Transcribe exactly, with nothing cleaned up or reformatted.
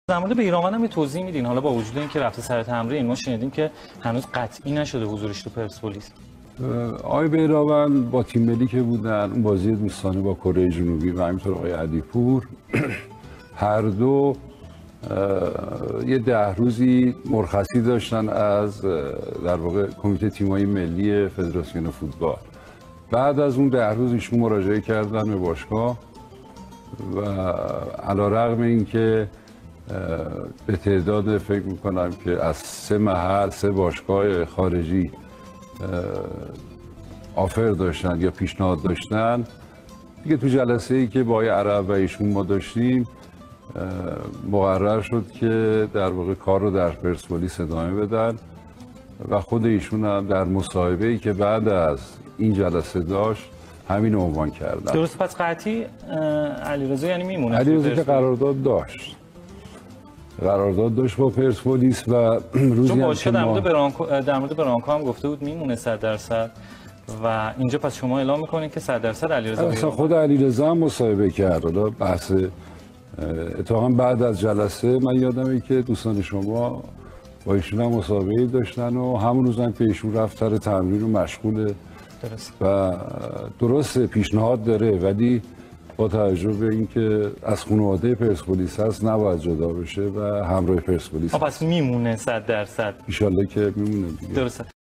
در مورد بیرانوند هم توضیح میدین، حالا با وجود اینکه رفته سر تمرین ما شنیدیم که هنوز قطعی نشده حضورش تو پرسپولیس. آقای بیرانوند با تیم ملی که بودن اون بازی دوستانه با کره جنوبی و همینطور آقای علیپور هر دو یه ده روزی مرخصی داشتن از در واقع کمیته تیم‌های ملی فدراسیون فوتبال. بعد از اون ده روز ایشون مراجعه کردن به باشگاه و علیرغم اینکه به تعداد فکر میکنم که از سه محل سه باشگاه خارجی آفر داشتن یا پیشنهاد داشتن، دیگه تو جلسه ای که با آقای عرب و ایشون ما داشتیم مقرر شد که در واقع کار رو در پرسپولیس ادامه بدن و خود ایشون هم در مصاحبه ای که بعد از این جلسه داشت همین عنوان کردن. درست، پس قطعی علیرضا یعنی میمونه؟ علیرضا که قرارداد داشت قرارداد داشت با پرسپولیس و روزی چون هم باشگاه که در ما مورد برانکو در مورد برانکو هم گفته بود میمونه صد درصد و اینجا پس شما اعلام میکنین که صد درصد علیرضا اصلا خود علیرضا هم مصاحبه کرد. حالا بحث اتفاقا بعد از جلسه من یادمه که دوستان شما با ایشون هم مصاحبه داشتن و همون روز هم که ایشون رفت سر تمرین و مشغول درست و درست پیشنهاد داره، ولی با توجه به اینکه از خانواده پرسپولیس هست نباید جدا بشه و همراه پرسپولیس. پس میمونه صد درصد. ان شاءالله که میمونه دیگه. درسته.